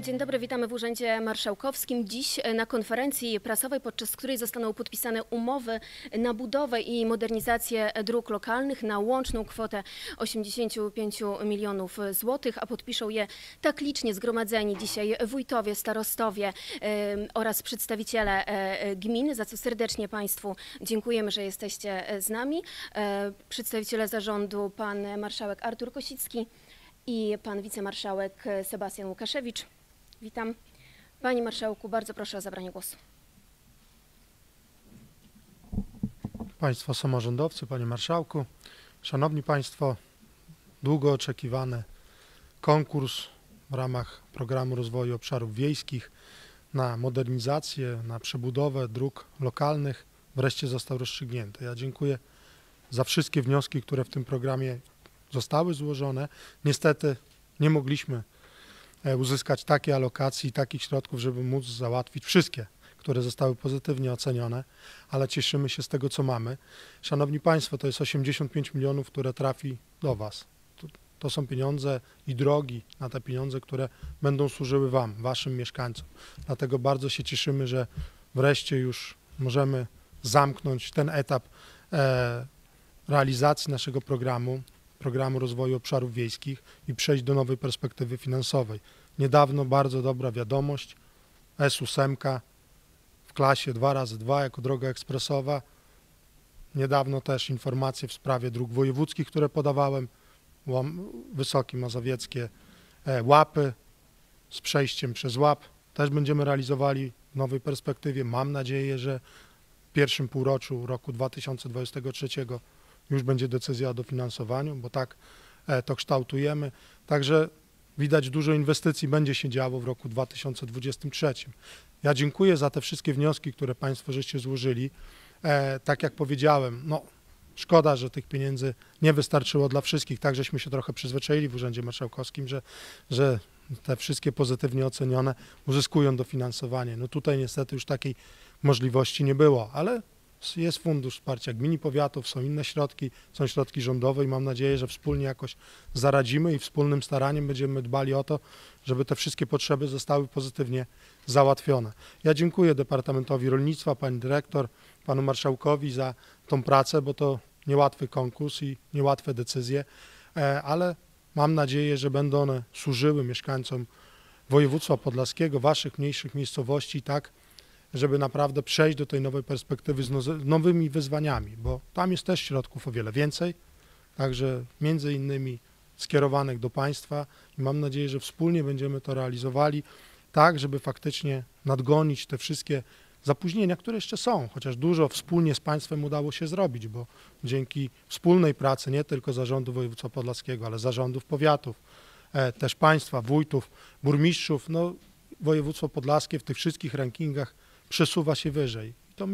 Dzień dobry, witamy w Urzędzie Marszałkowskim. Dziś na konferencji prasowej, podczas której zostaną podpisane umowy na budowę i modernizację dróg lokalnych na łączną kwotę 85 milionów złotych, a podpiszą je tak licznie zgromadzeni dzisiaj wójtowie, starostowie oraz przedstawiciele gmin, za co serdecznie Państwu dziękujemy, że jesteście z nami. Przedstawiciele zarządu, pan marszałek Artur Kosicki i pan wicemarszałek Sebastian Łukaszewicz. Witam. Panie marszałku, bardzo proszę o zabranie głosu. Państwo samorządowcy, panie marszałku, szanowni państwo, długo oczekiwany konkurs w ramach Programu Rozwoju Obszarów Wiejskich na modernizację, na przebudowę dróg lokalnych wreszcie został rozstrzygnięty. Ja dziękuję za wszystkie wnioski, które w tym programie zostały złożone. Niestety nie mogliśmy uzyskać takiej alokacji, takich środków, żeby móc załatwić wszystkie, które zostały pozytywnie ocenione, ale cieszymy się z tego, co mamy. Szanowni państwo, to jest 85 milionów, które trafi do was. To są pieniądze i drogi na te pieniądze, które będą służyły wam, waszym mieszkańcom. Dlatego bardzo się cieszymy, że wreszcie już możemy zamknąć ten etap realizacji naszego Programu Rozwoju Obszarów Wiejskich i przejść do nowej perspektywy finansowej. Niedawno bardzo dobra wiadomość, S8 w klasie 2x2 jako droga ekspresowa. Niedawno też informacje w sprawie dróg wojewódzkich, które podawałem, Wysokie Mazowieckie, Łapy z przejściem przez Łap. Też będziemy realizowali w nowej perspektywie. Mam nadzieję, że w pierwszym półroczu roku 2023 już będzie decyzja o dofinansowaniu, bo tak to kształtujemy. Także widać, dużo inwestycji będzie się działo w roku 2023. Ja dziękuję za te wszystkie wnioski, które państwo żeście złożyli. Tak jak powiedziałem, no szkoda, że tych pieniędzy nie wystarczyło dla wszystkich. Tak żeśmy się trochę przyzwyczaili w Urzędzie Marszałkowskim, że te wszystkie pozytywnie ocenione uzyskują dofinansowanie. No tutaj niestety już takiej możliwości nie było, ale jest Fundusz Wsparcia Gmin i Powiatów, są inne środki, są środki rządowe i mam nadzieję, że wspólnie jakoś zaradzimy i wspólnym staraniem będziemy dbali o to, żeby te wszystkie potrzeby zostały pozytywnie załatwione. Ja dziękuję Departamentowi Rolnictwa, pani dyrektor, panu marszałkowi za tą pracę, bo to niełatwy konkurs i niełatwe decyzje, ale mam nadzieję, że będą one służyły mieszkańcom województwa podlaskiego, waszych mniejszych miejscowości, tak, żeby naprawdę przejść do tej nowej perspektywy z nowymi wyzwaniami, bo tam jest też środków o wiele więcej, także między innymi skierowanych do państwa i mam nadzieję, że wspólnie będziemy to realizowali tak, żeby faktycznie nadgonić te wszystkie zapóźnienia, które jeszcze są, chociaż dużo wspólnie z państwem udało się zrobić, bo dzięki wspólnej pracy nie tylko zarządu województwa podlaskiego, ale zarządów powiatów, też państwa, wójtów, burmistrzów, no województwo podlaskie w tych wszystkich rankingach przesuwa się wyżej. I to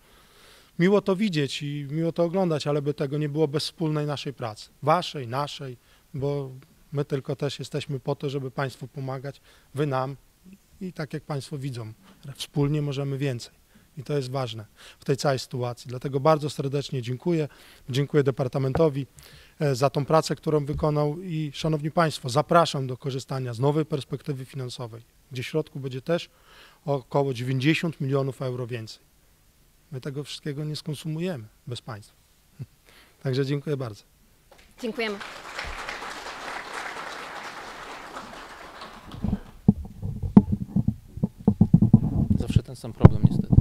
miło to widzieć i miło to oglądać, ale by tego nie było bez wspólnej naszej pracy. Waszej, naszej, bo my tylko też jesteśmy po to, żeby państwu pomagać, wy nam i tak jak państwo widzą, wspólnie możemy więcej. I to jest ważne w tej całej sytuacji. Dlatego bardzo serdecznie dziękuję. Dziękuję Departamentowi za tą pracę, którą wykonał i szanowni państwo, zapraszam do korzystania z nowej perspektywy finansowej, gdzie środków będzie też około 90 milionów euro więcej. My tego wszystkiego nie skonsumujemy bez państwa. Także dziękuję bardzo. Dziękujemy. Zawsze ten sam problem niestety.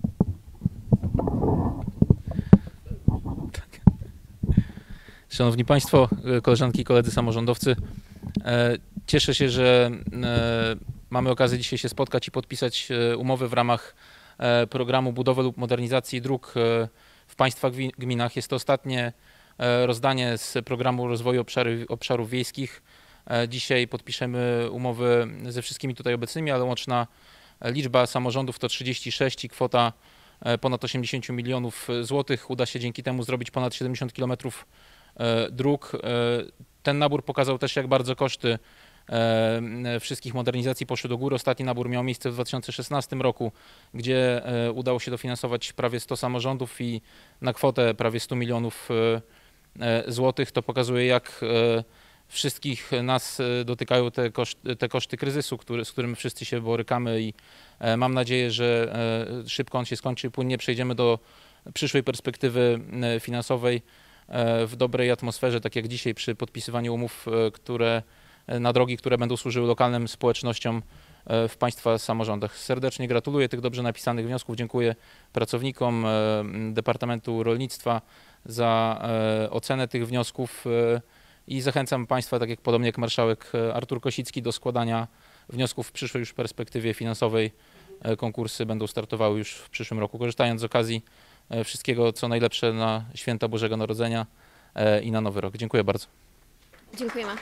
Tak. Szanowni Państwo, koleżanki i koledzy samorządowcy, cieszę się, że mamy okazję dzisiaj się spotkać i podpisać umowy w ramach programu budowy lub modernizacji dróg w państwa gminach. Jest to ostatnie rozdanie z Programu Rozwoju Obszarów Wiejskich. Dzisiaj podpiszemy umowy ze wszystkimi tutaj obecnymi, ale łączna liczba samorządów to 36 i kwota ponad 80 milionów złotych. Uda się dzięki temu zrobić ponad 70 kilometrów dróg. Ten nabór pokazał też, jak bardzo koszty wszystkich modernizacji poszły do góry. Ostatni nabór miał miejsce w 2016 roku, gdzie udało się dofinansować prawie 100 samorządów i na kwotę prawie 100 milionów złotych. To pokazuje, jak wszystkich nas dotykają te koszty kryzysu, z którym wszyscy się borykamy i mam nadzieję, że szybko on się skończy i płynnie przejdziemy do przyszłej perspektywy finansowej w dobrej atmosferze, tak jak dzisiaj przy podpisywaniu umów na drogi, które będą służyły lokalnym społecznościom w Państwa samorządach. Serdecznie gratuluję tych dobrze napisanych wniosków. Dziękuję pracownikom Departamentu Rolnictwa za ocenę tych wniosków i zachęcam Państwa, tak jak podobnie jak marszałek Artur Kosicki, do składania wniosków w przyszłej już perspektywie finansowej. Konkursy będą startowały już w przyszłym roku. Korzystając z okazji, wszystkiego co najlepsze na święta Bożego Narodzenia i na Nowy Rok. Dziękuję bardzo. Dziękujemy.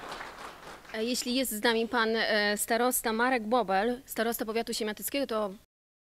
Jeśli jest z nami pan starosta Marek Bobel, starosta powiatu siemiatyckiego, to